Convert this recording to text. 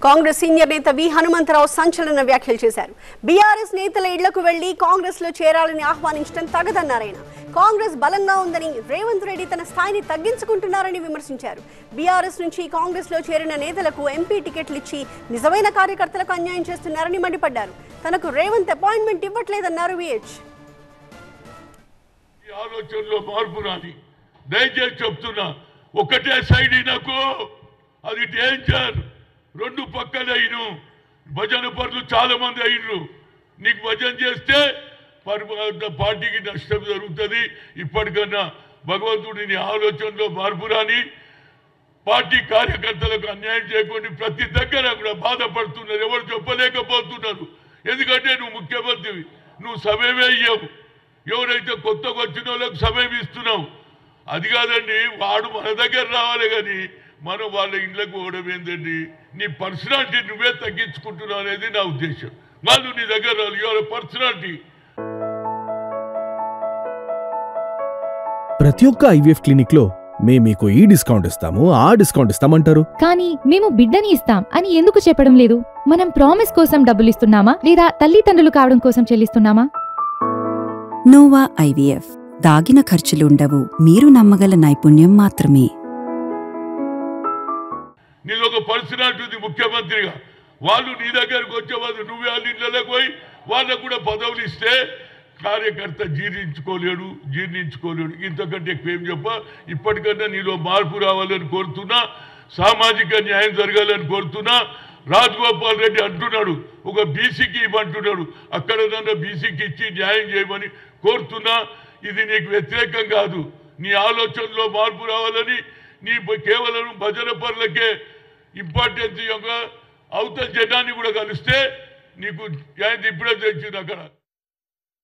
Congress senior నేత వి హనుమంతరావు సంచలన వ్యాఖ్యలు చేశారు. బీఆర్ఎస్ నేతల ఇళ్లకు వెళ్లి కాంగ్రెస్ లో చేరాలని ఆహ్వానించడం తగదన్నారాయన. కాంగ్రెస్ బలంగా ఉందని రేవంత్ రెడ్డి తన స్థాయిని తగ్గించుకుంటున్నారని విమర్శించారు. బీఆర్ఎస్ నుంచి కాంగ్రెస్ లో చేరిన నేతలకు ఎంపీ టికెట్లు ఇచ్చి నిజమైన కార్యకర్తలకు అన్యాయం చేస్తున్నారని మండిపడ్డారు. తనకు రేవంత్ అపాయింట్మెంట్ ఇవ్వట్లేదన్నారు విహెచ్. ఆలోచనలో మార్పు రాని దయచేసి చెప్తున్నా, ఒకటే సైడ్ నాకు అది డేంజర్. రెండు పక్కలైను భజన పరులు చాలా మంది అయినరు. నీకు భజన చేస్తే పార్టీకి నష్టం జరుగుతుంది. ఇప్పటికన్నా భగవంతుడిని ఆలోచనలో మార్పు రాని, పార్టీ కార్యకర్తలకు అన్యాయం చేయకుండా ప్రతి దగ్గర కూడా బాధపడుతున్నారు. ఎవరు చెప్పలేకపోతున్నారు. ఎందుకంటే నువ్వు ముఖ్యమంత్రివి, నువ్వు సమయమే ఇయ్యవు. ఎవరైతే కొత్తగా వచ్చిన వాళ్ళకు సమయం ఇస్తున్నావు. అది కాదండి, వాడు మన దగ్గర రావాలి కానీ మనం వాళ్ళ ఇంట్లోకి పోవడం ఏంటండి? నీ పర్సనాలిటీ నువ్వే తగ్గించుకుంటున్నావు అనేది నా ఉద్దేశం. వాళ్ళు నీ దగ్గర రావాలి, యువర్ పర్సనాలిటీ. ప్రతి ఒక్క ఐవీఎఫ్ క్లినిక్ లో మేము మీకు ఈ డిస్కౌంట్ ఇస్తాము, ఆ డిస్కౌంట్ ఇస్తామంటారు. కానీ మేము బిడ్డని ఇస్తాం అని ఎందుకు చెప్పడం లేదు? మనం ప్రామిస్ కోసం డబ్బులు ఇస్తున్నామా లేదా తల్లిదండ్రులు కావడం కోసం చెల్లిస్తున్నామా? Nova IVF. దాగిన ఖర్చులుండవు, మీరు నమ్మగల నైపుణ్యం మాత్రమే. నీది ఒక పర్సనాలిటీ ఉంది ముఖ్యమంత్రిగా. వాళ్ళు నీ దగ్గరకు వచ్చేవాళ్ళు నువ్వే వాళ్ళ ఇళ్ళకి పోయి వాళ్ళకు కూడా పదవులు ఇస్తే కార్యకర్త జీర్ణించుకోలేడు. ఇంతకంటే ఎక్కువ ఏం చెప్ప. ఇప్పటికన్నా నీలో మార్పు రావాలని కోరుతున్నా, సామాజిక న్యాయం జరగాలని కోరుతున్నా. రాజగోపాల్ రెడ్డి అంటున్నాడు ఒక బీసీకి ఇవ్వంటున్నాడు. అక్కడ నన్ను బీసీకి ఇచ్చి న్యాయం చేయమని కోరుతున్నా. ఇది నీకు వ్యతిరేకం కాదు. నీ ఆలోచనలో మార్పు రావాలని, నీ కేవలం భజన పరులకే ఇంపార్టెన్స్ యొక్క అవతల జనాన్ని కూడా కలిస్తే నీకు ఇప్పుడే తెచ్చింది అక్కడ.